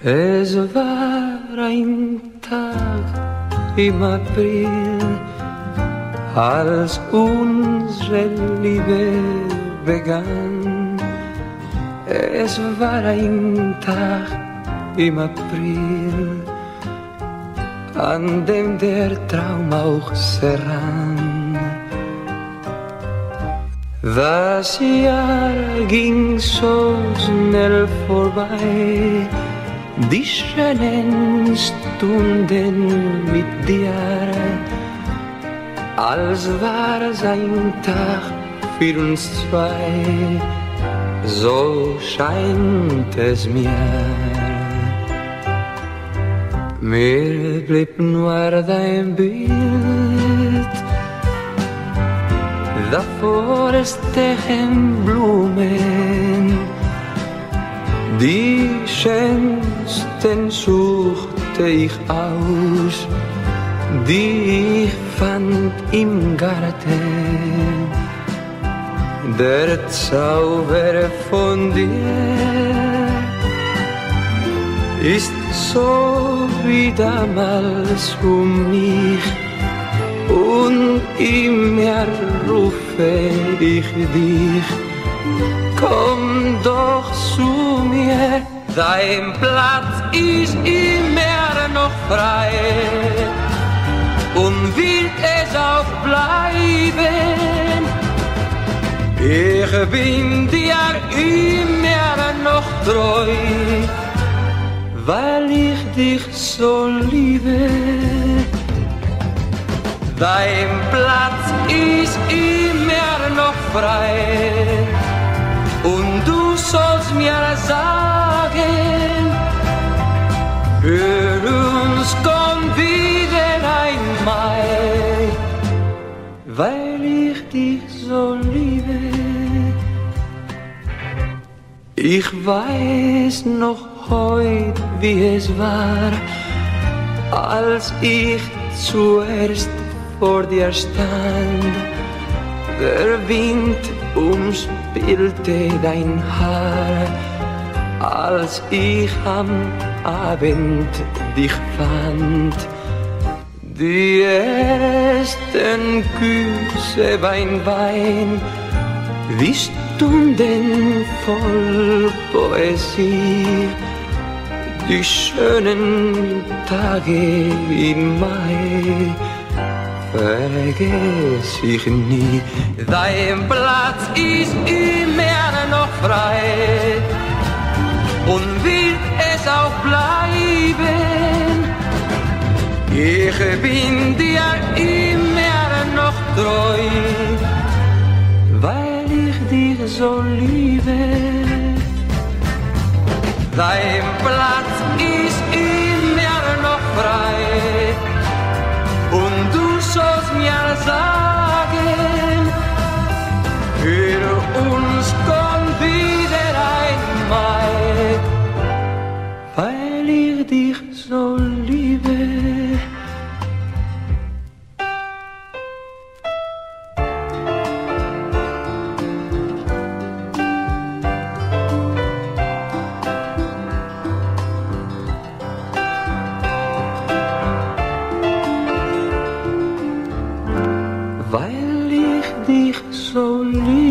Es war ein Tag im April, als unsere Liebe begann. Es war ein Tag im April, an dem der Traum auch zerrann. Das Jahr ging so schnell vorbei, die schönen Stunden mit dir, als war es ein Tag für uns zwei, so scheint es mir. Mir blieb nur dein Bild, davor stechen Blumen, die schönsten suchte ich aus, die ich fand im Garten. Der Zauber von dir ist so wie damals um mich, und immer rufe ich dich. Komm doch zu mir, dein Platz ist immer noch frei und wird es auch bleiben. Ich bin dir immer noch treu, weil ich dich so liebe. Dein Platz ist immer noch frei und du sollst mir sagen, für uns kommt wieder ein Mai, weil ich dich so liebe. Ich weiß noch heut, wie es war, als ich zuerst vor dir stand. Der Wind umspielte dein Haar, als ich am Abend dich fand. Die ersten Küsse beim Wein, wie Stunden voll Poesie, die schönen Tage im Mai vergess ich nie. Dein Platz ist immer noch frei und wird es auch bleiben. Ich bin dir immer noch treu, weil ich dich so liebe. Dein Platz ist immer noch frei und du sollst mir sagen, für uns kommt wieder ein Mai, weil ich dich so liebe. Weil ich dich so liebe.